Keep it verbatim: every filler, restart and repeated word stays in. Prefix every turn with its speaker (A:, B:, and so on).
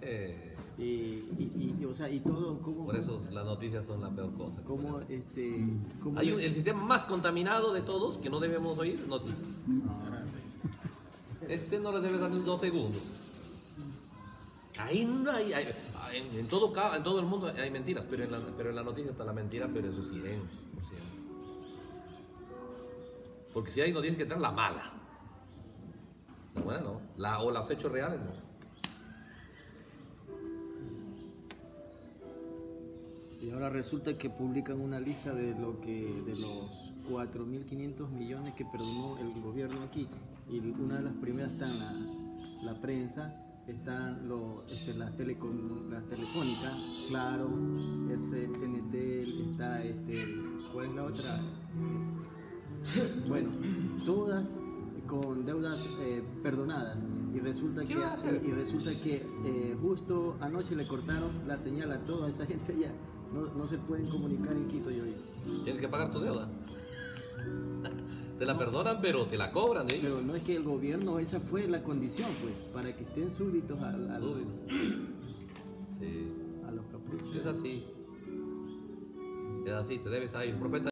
A: Eh,
B: y, y, y, o sea, y todo como...
A: por eso las noticias son la peor cosa.
B: Como, este, como
A: Hay un, el sistema más contaminado de todos que no debemos oír noticias.
B: Ah,
A: Este no le debe dar ni dos segundos. Ahí no hay, hay en, en, todo, en todo el mundo hay mentiras, pero en la, pero en la noticia está la mentira, pero en su cien por ciento. Porque si hay noticias que traen la mala. La buena no. La, o los hechos reales no.
B: Y ahora resulta que publican una lista de lo que de los cuatro mil quinientos millones que perdonó el gobierno aquí. Y una de las primeras está en la, la prensa, están los, este, las, telecom, las telefónicas, Claro, C N T, está, este, ¿cuál es la otra? Bueno, todas con deudas eh, perdonadas. Y resulta que, y, y resulta que eh, justo anoche le cortaron la señal a toda esa gente ya. No, no se pueden comunicar en Quito y hoy.
A: Tienes que pagar tu deuda. Te la perdonan, pero te la cobran, ¿eh?
B: Pero no es que el gobierno, esa fue la condición, pues, para que estén súbditos a, a,
A: súbditos. Sí.
B: a los caprichos.
A: Es así. Es así, te debes a ellos.